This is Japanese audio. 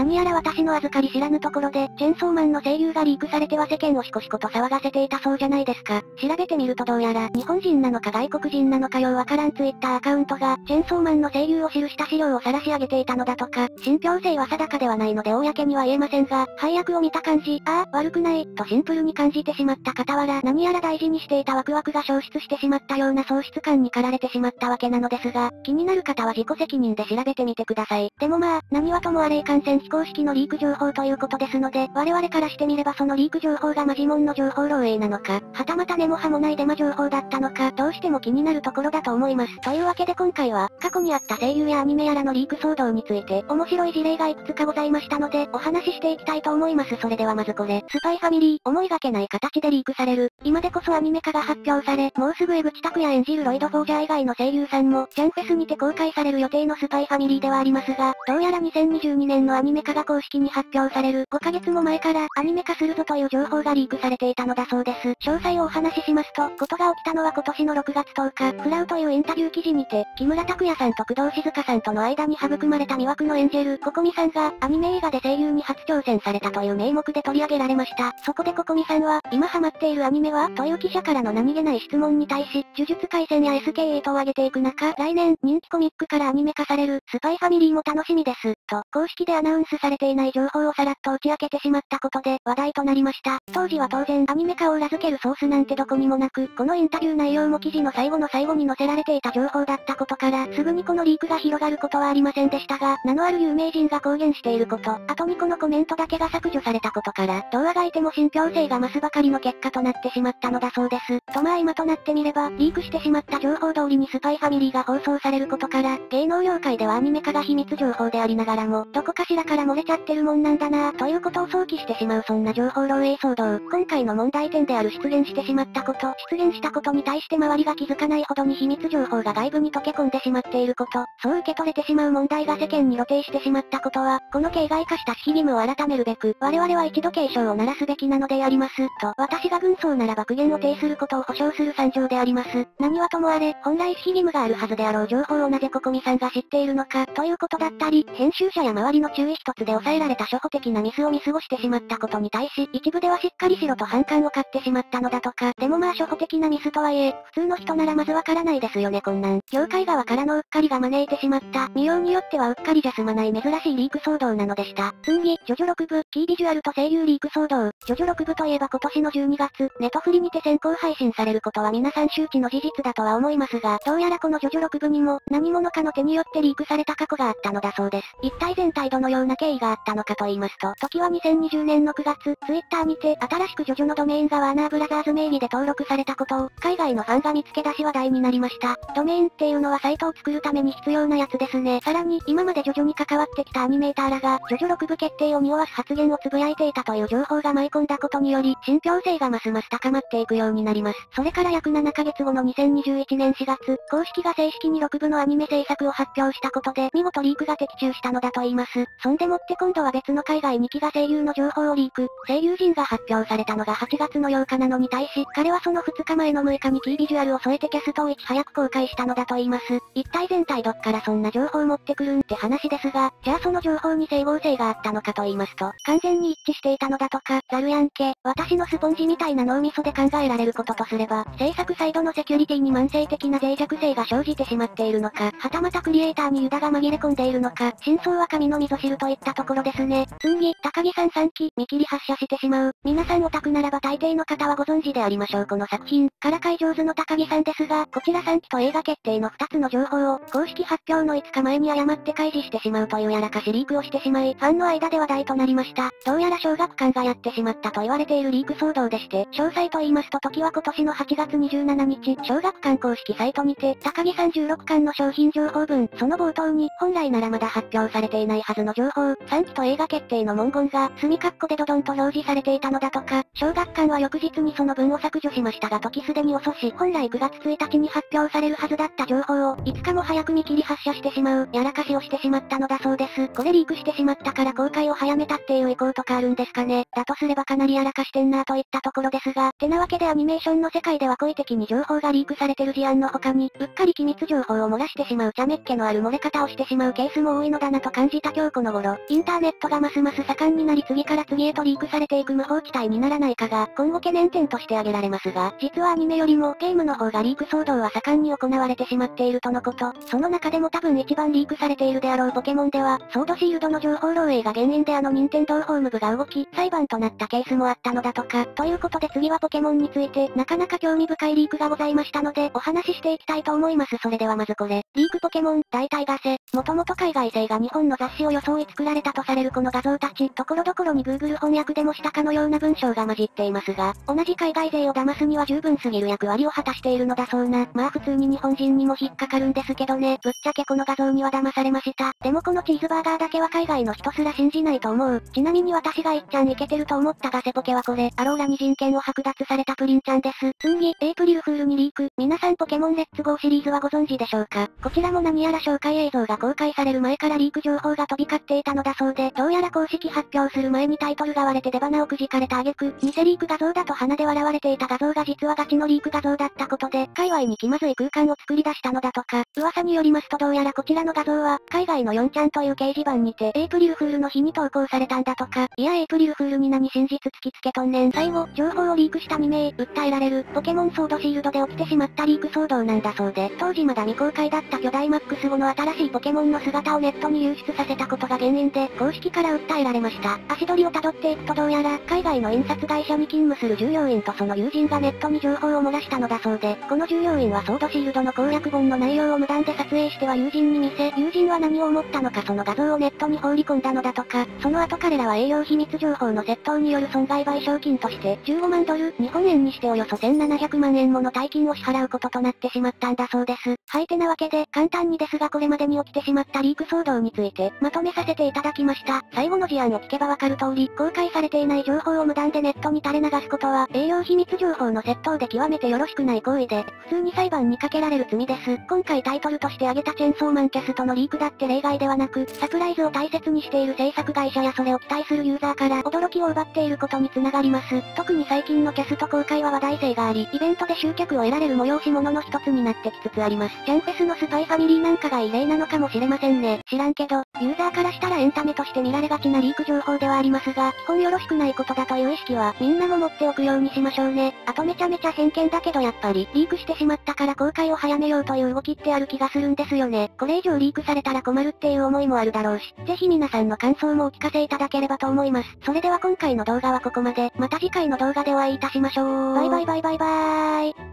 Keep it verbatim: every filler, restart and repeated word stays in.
何やら私の預かり知らぬところで、チェンソーマンの声優がリークされては世間をシコシコと騒がせていたそうじゃないですか。調べてみるとどうやら、日本人なのか外国人なのかようわからんツイッターアカウントが、チェンソーマンの声優を記した資料を晒し上げていたのだとか、信憑性は定かではないので公には言えませんが、配役を見た感じ、ああ、悪くない、とシンプルに感じてしまった傍ら、何やら大事にしていたワクワクが消失してしまったような喪失感に駆られてしまったわけなのですが、気になる方は自己責任で調べてみてください。でもまあ、何はともあれいかんせん非公式のリーク情報ということですので、我々からしてみればそのリーク情報がマジモンの情報漏洩なのか、はたまた根も葉もないデマ情報だったのか、どうしても気になるところだと思います。というわけで今回は、過去にあった声優やアニメやらのリーク騒動について、面白い事例がいくつかございましたので、お話ししていきたいと思います。それではまずこれ、スパイファミリー、思いがけない形でリークされる。今でこそアニメ化が発表され、もうすぐ江口拓也演じるロイド・フォージャー以外の声優さんも、ジャンフェスにて公開される予定のスパイファミリーではありますが、どうやらにせんにじゅうにねんのアニメ化が公式に発表されるごかげつも前からアニメ化するぞという情報がリークされていたのだそうです。詳細をお話ししますと、ことが起きたのは今年のろくがつとおか、フラウというインタビュー記事にて、木村拓哉さんと工藤静香さんとの間に育まれた魅惑のエンジェル、ココミさんが、アニメ映画で声優に初挑戦されたという名目で取り上げられました。そこでココミさんは、今ハマっているアニメはという記者からの何気ない質問に対し、呪術廻戦や エスケーエイト を挙げていく中、来年、人気コミックからアニメ化される、スパイファミリーも楽しみです、と、公式でアナウンスされていない情報をさらっと打ち明けてしまったことで、話題となりました。当時は当然、アニメ化を裏付けるソースなんてどこにもなく、このインタビュー内容も記事の最後の最後に載せられていた情報だったことから、すぐにこのリークが広がることはありませんでしたが、名のある有名人が公言していること、後にこのコメントだけが削除されたことから、どうあがいても信憑性が増すばかりの結果となってしまったのだそうです。とまあ今となってみれば、リークしてしまった情報通りにスパイファミリーが放送されることから、芸能業界ではアニメ化が秘密情報でありながらも、どこかしらから漏れちゃってるもんなんだなぁ、ということを想起してしまうそんな情報漏洩騒動。今回の問題点である出現してしまったこと、出現したことに対して周りが気づかないほどに秘密情報が外部に溶け込んでしまっていること、そう受け取れてしまう問題が世間に露呈してしまったことは、この形骸化した守秘義務を改めるべく、我々は一度警鐘を鳴らすべきなのであります、と、私が軍曹ならば苦言を呈することを保証する参上であります。何はともあれ、本来守秘義務があるはずであろう情報をなぜココミさんが知っているのか、ということだったり、編集者や周りの注意一つで抑えられた初歩的なミスを見過ごしてしまったことに対し、一部ではしっかりしろと反感を買ってしまったのだとか、でもまあ初歩的なミスとはいえ、普通の人ならまずわからないですよねこんなん。業界側からのうっかりが招いてしまった、見ようによってはうっかりじゃ済まない珍しいリーク騒動なのでした。次、ジョジョろく部、キービジュアルと声優リーク騒動。ジョジョろく部といえば今年のじゅうにがつ、ネトフリにて先行配信されることは皆さん周知の事実だとは思いますが、どうやらこのジョジョろく部にも、何者かの手によってリークされた過去があったのだそうです。一体全体どのような経緯があったのかと言いますと、時はにせんにじゅうねんのくがつ、ツイッターにて、新しくジョジョのドメインがワーナーブラザーズ名義で登録されたことを、海外のファンが見つけ出し話題になりました。ドメインっていうのはサイトを作るために必要なやつですね。さらに、今までジョジョに関わってきたアニメーターらが、ジョジョろく部決定を匂わす発言をつぶやいていたという情報が舞い込んだことにより、信憑性がますます高まっていくようになります。それから約ななかげつごのにせんにじゅういちねんしがつ、公式が正式にろく部のアニメ制作を発表したことで、見事リークが的中したのだと言います。そんでもって今度は別の海外にきが声優の情報をリーク。声優陣が発表されたのがはちがつのようかなのに対し、彼はそのふつかまえのむいかにキービジュアルを添えてキャストをいち早く公開したのだと言います。一体全体どっからそんな情報を持ってくるんって話ですが、じゃあその情報に整合性があったのかと言いますと、完全に一致していたのだとか、ザルやんけ、私のスポンジみたいな脳みそで考えられることとすれば、制作サイドのセキュリティに慢性的な脆弱性が生じてしまっているのか、はたまたクリエイターにユダが紛れ込んでいるのか、真相は神の溝知るといったところですね。次、高木さんさんき、見切り発車してしまう。皆さんオタクならば大抵の方はご存知でありましょうこの作品。からかい上手の高木さんですが、こちらさんきと映画決定のふたつの情報を、公式発表のいつかまえに誤って開示してしまうというやらかしリークをしてしまい、ファンの間で話題となりました。どうやら小学館がやってしまったと言われているリーク騒動でして、詳細と言いますと時は今年のはちがつにじゅうしちにち、小学館公式サイトにて、高木さんじゅうろっかんの商品情報文、その冒頭に、本来ならまだ発表されていないはずの情報、さんきと映画決定の文言が、墨括弧でドドンと表示されていたのだとか、小学館は翌日にその文を削除しましたが時すでに遅し、本来くがつついたちに発表されるはずだった情報を、いつかも早く見切り発車してしまう、やらかしをしてしまったのだそうです。これリークしてしまったから公開を早めたっていう意向とかあるんですかね。だとすればかなりやらかしてんなといったところですが、てなわけでアニメーションの世界では故意的に情報がリークされてる事案の他に、うっかり機密情報を漏らしてしまう茶目っ気のある漏れ方をしてしまうケースも多いのだなと感じた今日この頃、インターネットがますます盛んになり次から次へとリークされていく無法地帯にならないかが、今後懸念点として挙げられますが、実はアニメよりもゲームの方がリーク騒動は盛んに行われてしまっているとのこと。その中でも多分一番リークされているであろうポケモンでは、ソードシールドの情報漏洩が原因であの任天堂法務部が動き、裁判となったケースもあったのだとか。ということで次はポケモンについて、なかなか興味深いリークがございましたので、お話ししていきたいと思います。それではまずこれ。リークポケモン、大体ガセ。もともと海外製が日本の雑誌を装い作られたとされるこの画像たち、ところどころに Google 翻訳でもしたかのような文章が混じっていますが、同じ海外勢を騙すには十分すぎる役割を果たしているのだそうな。まあ普通に日本人にも引っかかるんですけどね。ぶっちゃけこの画像には騙されました。でもこのチーズバーガーだけは海外の人すら信じないと思う。ちなみに私がいっちゃんイケてると思ったガセポケはこれ。アローラに人権を剥奪されたプリンちゃんです。次、エイプリルフールにリーク。皆さんポケモンレッツゴーシリーズはご存知でしょうか？こちらも何やら紹介映像が公開される前からリーク情報が飛び交っていたのだそうで、どうやら公式発表する前にタイトルが割れて出花をくじかれた挙句、偽リーク画像だと鼻で笑われていた画像が実はガチのリーク画像だったことで、界隈に気まずい空間を作り出したのだとか、噂によりますとどうやらこちらの画像は、海外のよんちゃんという掲示板にて、エイプリルフールの日に投稿されたんだとか、いやエイプリルフールに何真実突きつけとんねん。最後、情報をリークしたに名、訴えられる、ポケモンソードシールドで起きてしまったリーク騒動なんだそうで、当時まだ未公開だった巨大マックスごの新しいポケモンの姿をネットに流出させたことが原因で、公式から訴えられました。足取りを辿っていくとどうやら、海外の印刷会社に勤務する従業員とその友人がネットに情報を漏らしたのだそうで、この従業員はソードシールドの攻略本の内容を無断で撮影しては友人に見せ、友人は何を思ったのかその画像をネットに放り込んだのだとか、その後彼らは営業秘密情報の窃盗による損害賠償金としてじゅうごまんドル、日本円にしておよそせんななひゃくまんえんもの大金を支払うこととなってしまったんだそうです。はいてなわけで、簡単にですがこれまでに起きてしまったリーク騒動について、まとめさせていただきました。最後の事案を聞けばわかる通り、公開されていない情報を無断でネットに垂れ流すことは、営業秘密情報の窃盗で極めてよろしくない行為で、普通に裁判にかけられる罪です。今回タイトルとして挙げたチェンソーマンキャストのリークだって例外ではなく、サプライズを大切にしている制作会社やそれを期待するユーザーから驚きを奪っていることにつながります。特に最近のキャスト公開は話題性があり、イベントで集客を得られる催し物の一つになってきつつあります。チャンフェスのスパイファミリーなんかが異例なのかもしれませんね。知らんけど、ユーザーからしたらエンタメとして見られがちなリーク情報ではありますが、基本よろしくないことだという意識はみんなも持っておくようにしましょうね。あとめちゃめちゃ偏見だけどやっぱり、リークしてしまったから公開を早めようという動きってある気がするんですよね。これ以上リークされたら困るっていう思いもあるだろうし、ぜひ皆さんの感想もお聞かせいただければと思います。それでは今回の動画はここまで。また次回の動画でお会いいたしましょう。バイバイバイバイバーイ。